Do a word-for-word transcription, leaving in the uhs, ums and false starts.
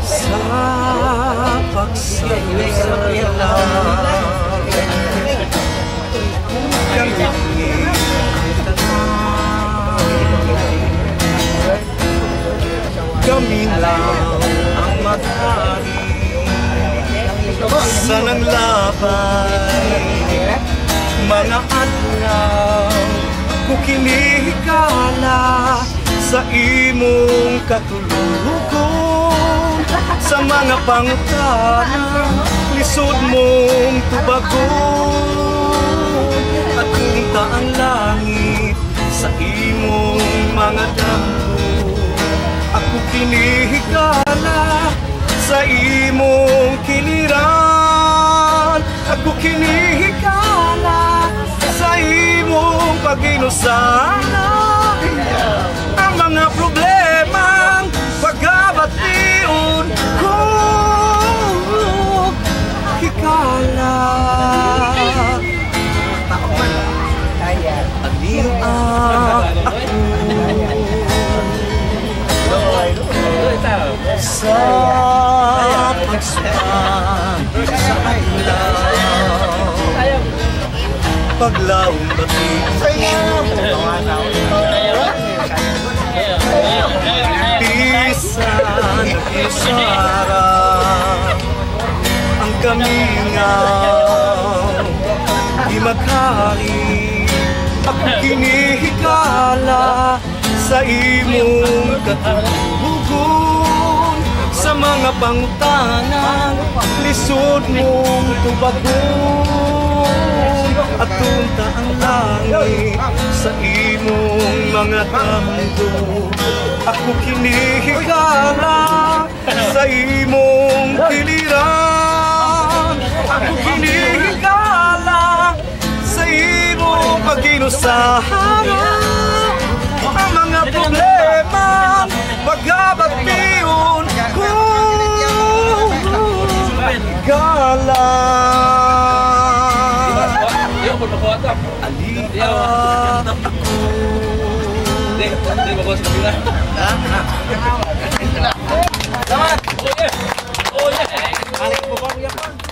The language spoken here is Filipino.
sa pagsasala kami lang ang maghari sa nanglabay mga adlaw ko kinihikala sa imong katulugon sa mga pangutana lisod mong tubagon at kunta ang langit sa imong mga damgo ako kinihikala sa imong kiliran ako kinihikala sa imong pag-inusana ang mga problemang pagkabation ko hikala aniya ako sa pagsukan sa adlaw paglaong batik pisan isara ang kamingaw di maghari ako kinihikala sa imong katulugon sa mga pangutanan lisod mong tubagon at tunta ang langit sa imong mga damgo ako kinihikala sa imong kiliran ako kinihikala sa imong pag-inusahara ang mga problema pagkabatiyon ko gala aliat ako hindi hindi ba boss kabila ha ha salamat oh yeah oh yeah balik mo ba